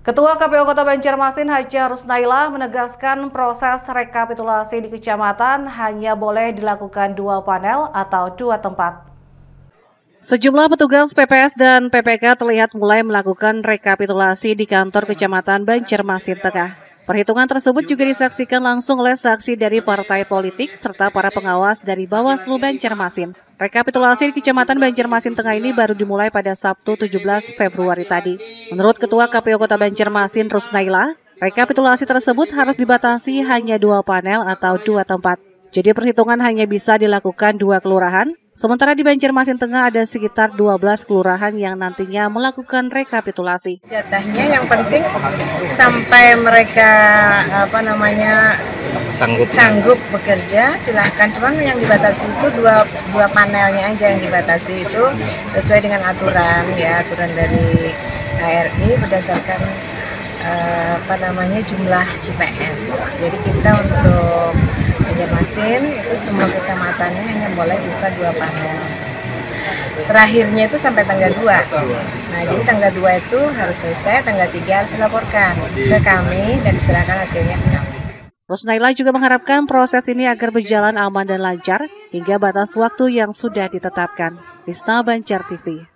Ketua KPU Kota Banjarmasin Haja Rusnaila menegaskan proses rekapitulasi di kecamatan hanya boleh dilakukan 2 panel atau 2 tempat. Sejumlah petugas PPS dan PPK terlihat mulai melakukan rekapitulasi di kantor Kecamatan Banjarmasin Tengah. Perhitungan tersebut juga disaksikan langsung oleh saksi dari partai politik serta para pengawas dari Bawaslu Banjarmasin. Rekapitulasi di Kecamatan Banjarmasin Tengah ini baru dimulai pada Sabtu 17 Februari tadi. Menurut Ketua KPU Kota Banjarmasin Rusnaila, rekapitulasi tersebut harus dibatasi hanya 2 panel atau 2 tempat. Jadi perhitungan hanya bisa dilakukan 2 kelurahan, sementara di Banjarmasin Tengah ada sekitar 12 kelurahan yang nantinya melakukan rekapitulasi. Jatahnya yang penting sampai mereka sanggup bekerja, silahkan. Cuman yang dibatasi itu dua panelnya aja yang dibatasi, itu sesuai dengan aturan dari KRI berdasarkan jumlah TPS. Jadi kita untuk Banjarmasin itu semua kecamatannya hanya boleh buka 2 panel. Terakhirnya itu sampai tanggal 2. Nah, jadi tanggal 2 itu harus selesai, tanggal 3 harus dilaporkan ke kami dan diserahkan hasilnya ke kami. Rusnaila juga mengharapkan proses ini agar berjalan aman dan lancar hingga batas waktu yang sudah ditetapkan. Rista Banjar TV.